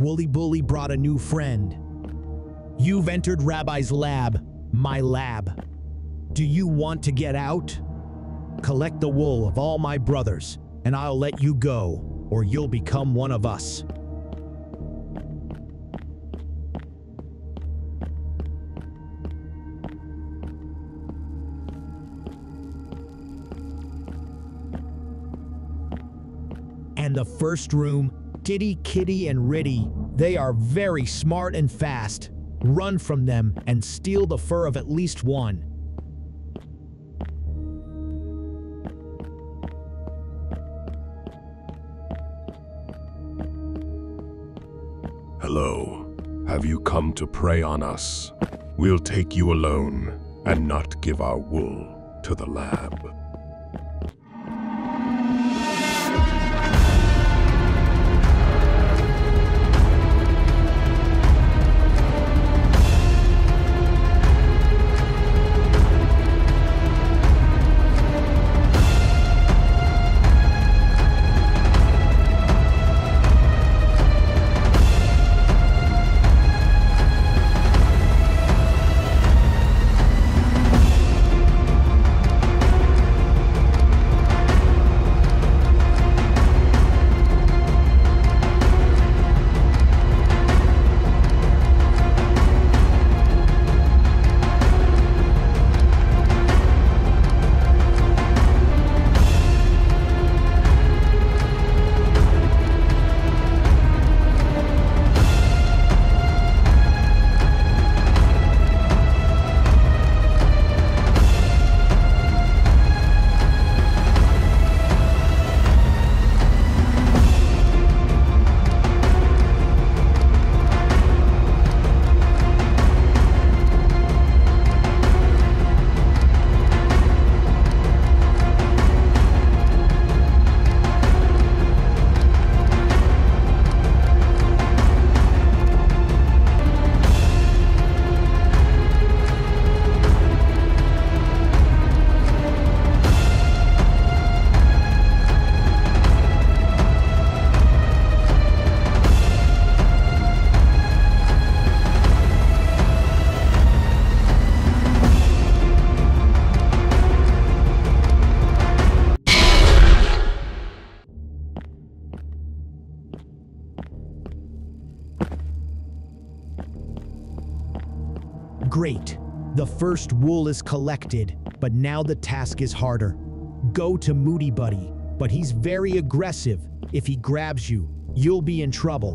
Wooly Bully brought a new friend. You've entered Rabbi's lab, my lab. Do you want to get out? Collect the wool of all my brothers, and I'll let you go, or you'll become one of us. And the first room, Diddy, Kitty, and Riddy, they are very smart and fast. Run from them and steal the fur of at least one. Hello. Have you come to prey on us? We'll take you alone and not give our wool to the lab. Great. The first wool is collected, but now the task is harder. Go to Moody Buddy, but he's very aggressive. If he grabs you, you'll be in trouble.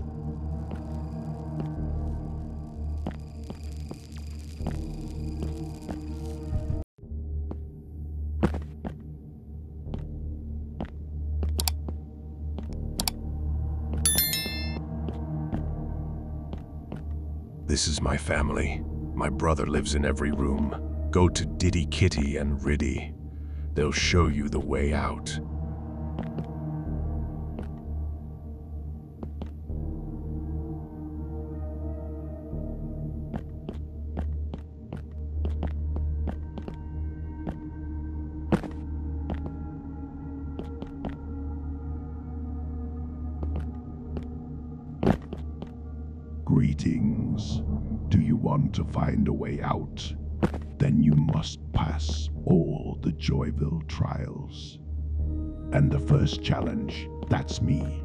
This is my family. My brother lives in every room. Go to Diddy, Kitty, and Riddy. They'll show you the way out. Greetings. Do you want to find a way out? Then you must pass all the Joyville trials. And the first challenge, that's me.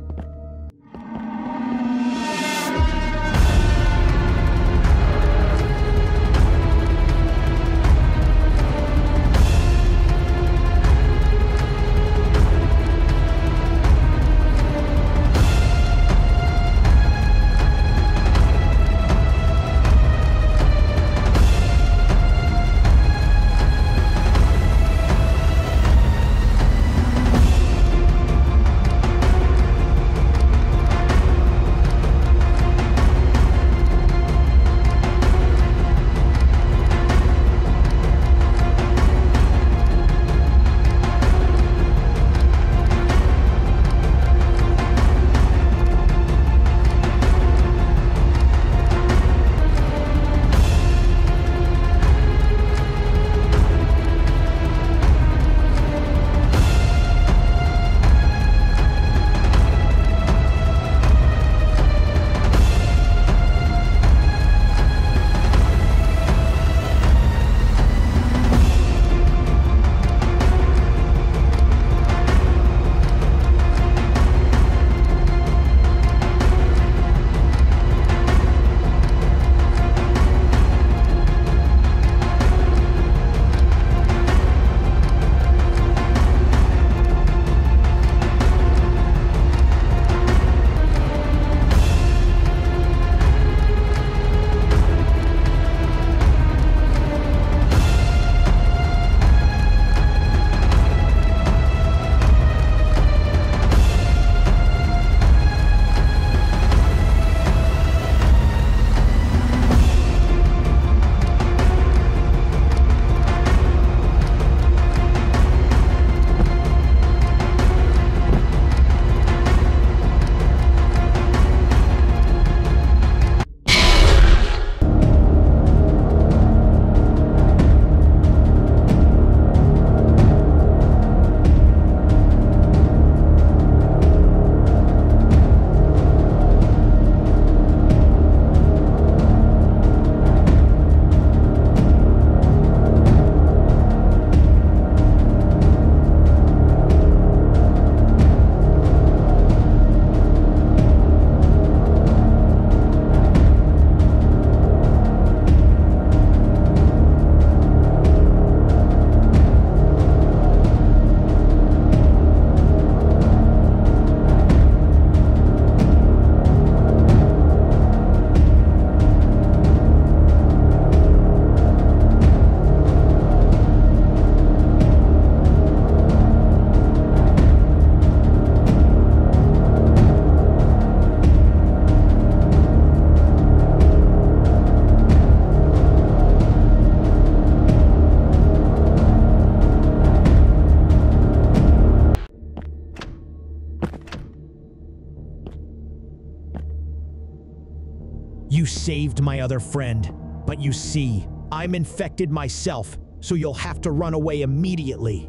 You saved my other friend, but you see, I'm infected myself, so you'll have to run away immediately.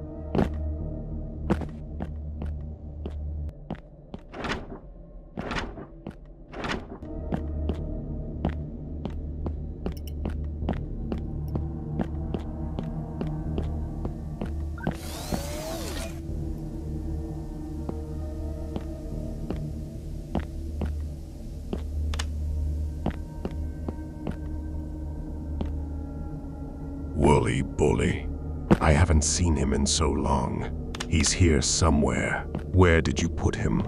Woolly Bully. I haven't seen him in so long. He's here somewhere. Where did you put him?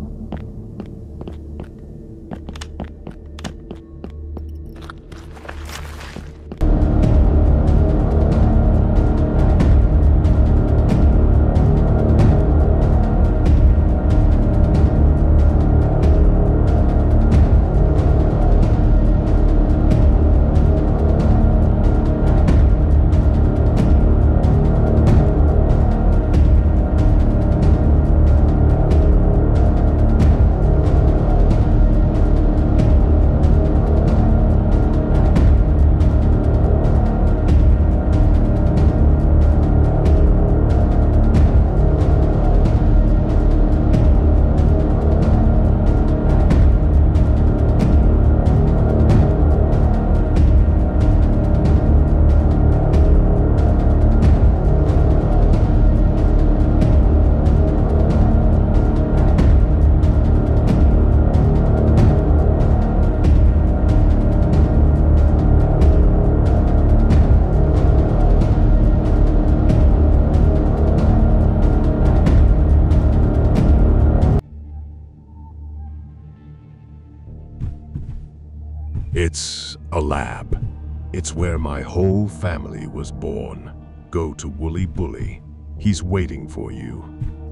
It's a lab. It's where my whole family was born. Go to Woolly Bully. He's waiting for you.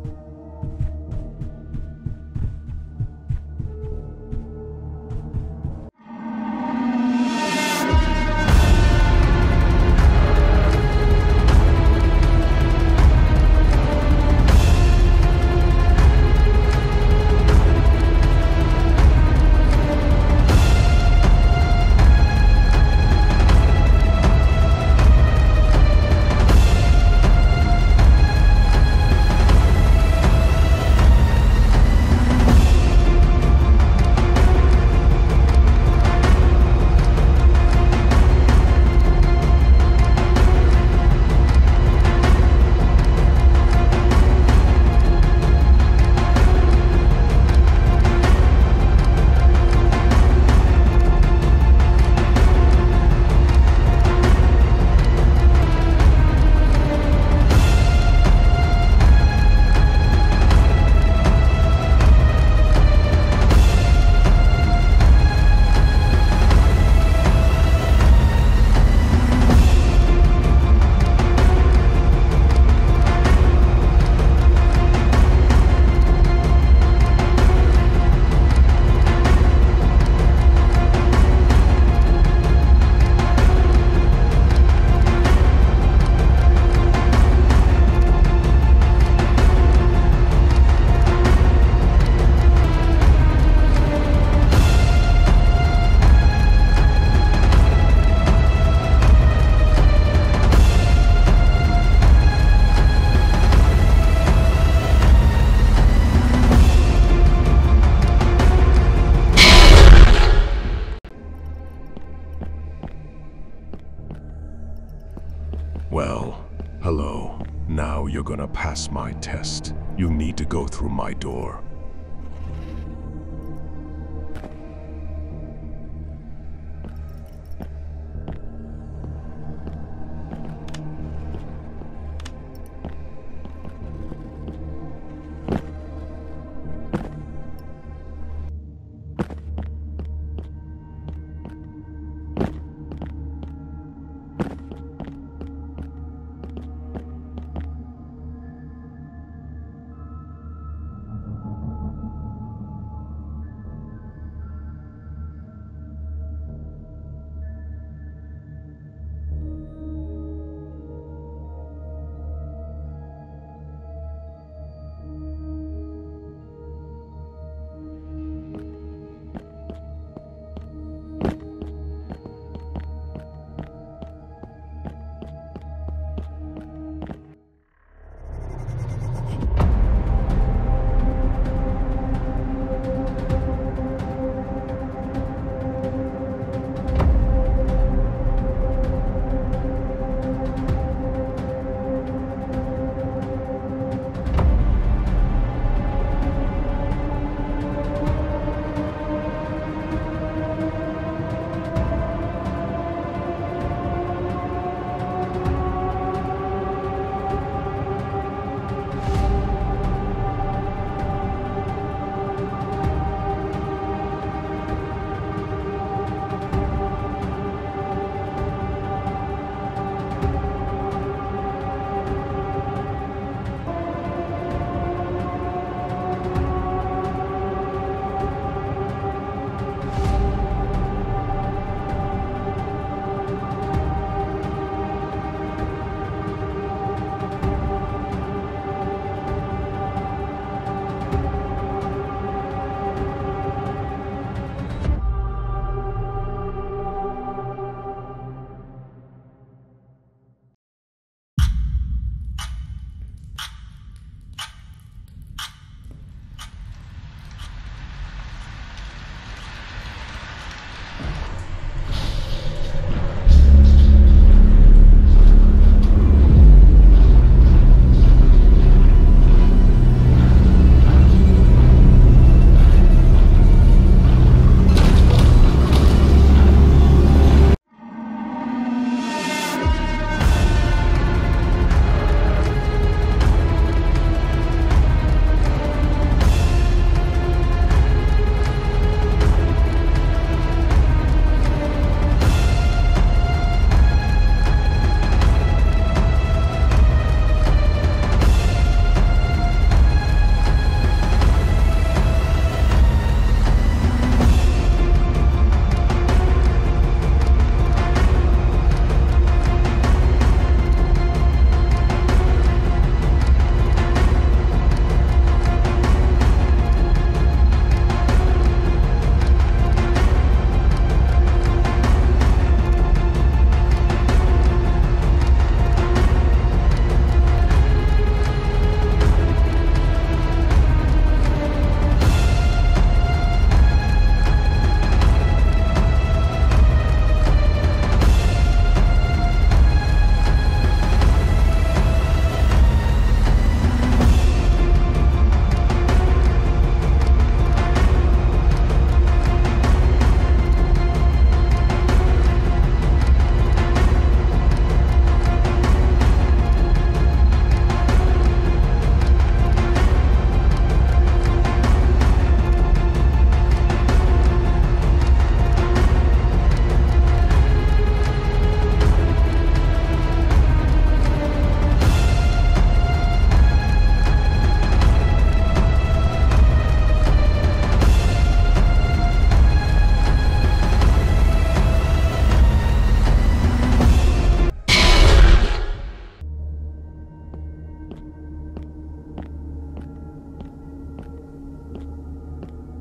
Well, hello. Now you're gonna pass my test. You need to go through my door.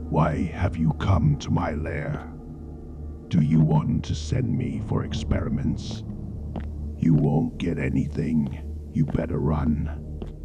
Why have you come to my lair? Do you want to send me for experiments? You won't get anything. You better run.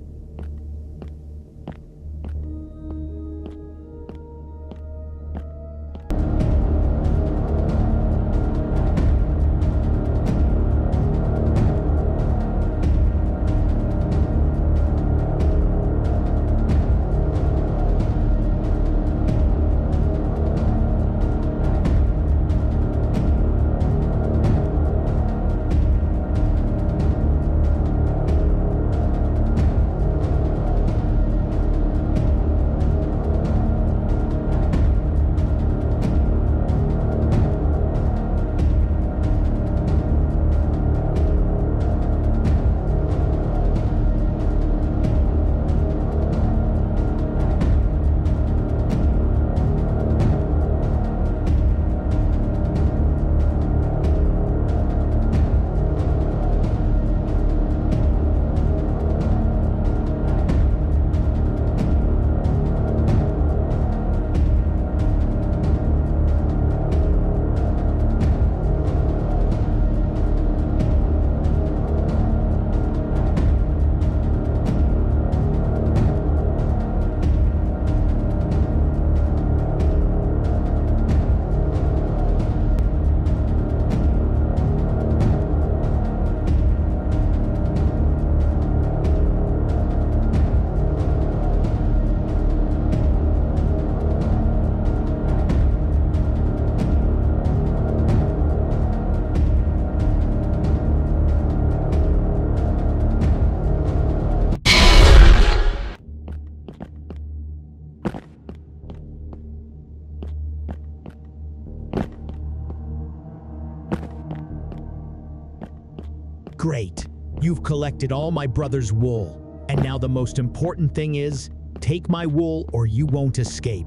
Great. You've collected all my brother's wool. And now the most important thing is, take my wool or you won't escape.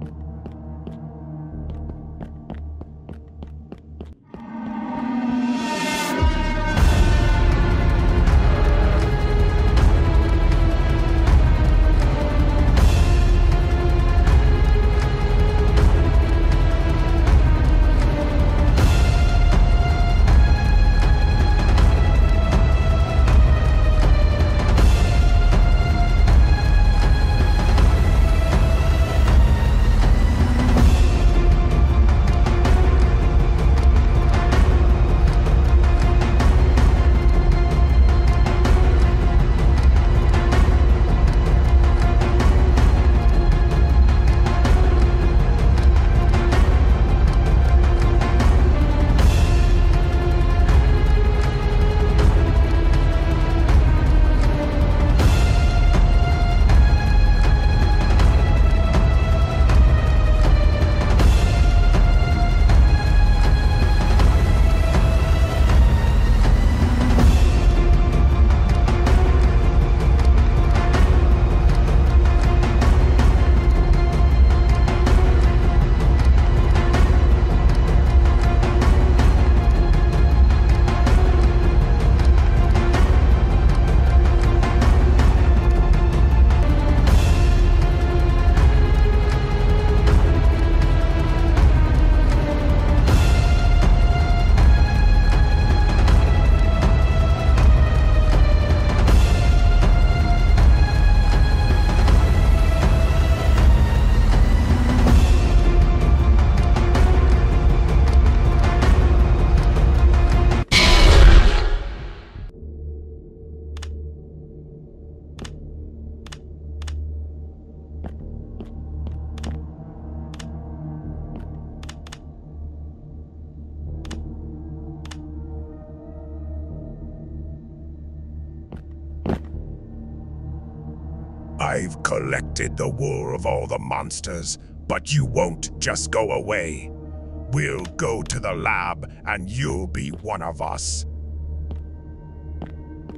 I've collected the wool of all the monsters, but you won't just go away. We'll go to the lab and you'll be one of us.